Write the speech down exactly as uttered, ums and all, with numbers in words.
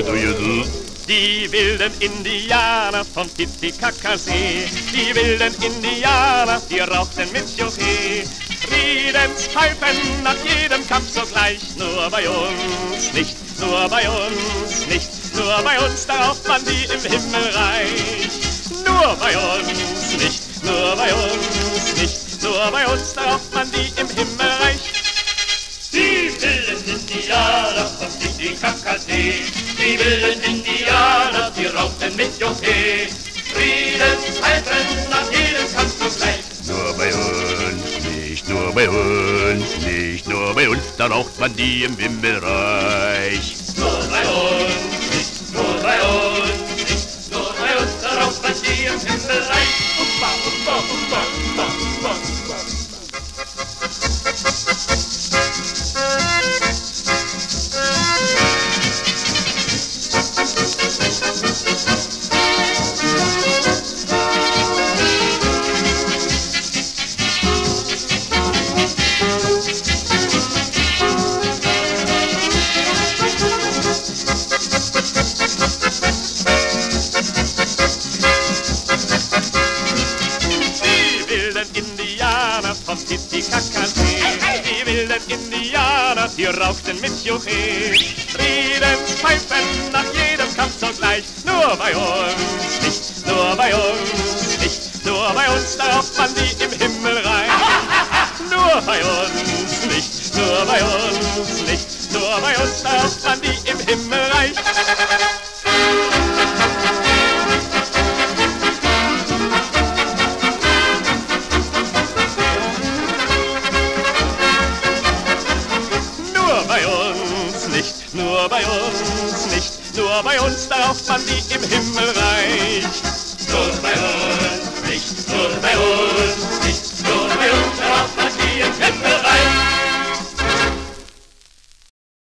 Die wilden Indianer vom Titicacasee, die wilden Indianer, die rauchten mit Jochee. Friedenspfeifen nach jedem Kampf sogleich, nur bei uns nicht, nur bei uns nicht, nur bei uns, da raucht man die im Himmelreich. Nur bei uns nicht, nur bei uns nicht, nur bei uns, da raucht man die im Himmelreich. Die wilden Indianer vom Titicacasee, die wilden Indianer, die rauchten mit Jochee. Friedenspfeifen nach jedem Kampf sogleich. Nur bei uns nicht, nur bei uns nicht, nur bei uns, da raucht man die im Himmelreich. Nur bei uns nicht, nur bei uns nicht, nur bei uns, da raucht man die im Himmelreich. Umba, umba, umba, umba, umba, umba. Indianer vom Titicacasee, die wilden Indianer, die rauchten mit Jochee. Friedenspfeifen nach jedem Kampf sogleich, nur bei uns nicht, nur bei uns nicht, nur bei uns, da raucht man die im Himmelreich. Nur bei uns nicht, nur bei uns nicht, nur bei uns, da raucht man die im Himmelreich. Nur bei uns nicht, nur bei uns, da raucht man die im Himmelreich.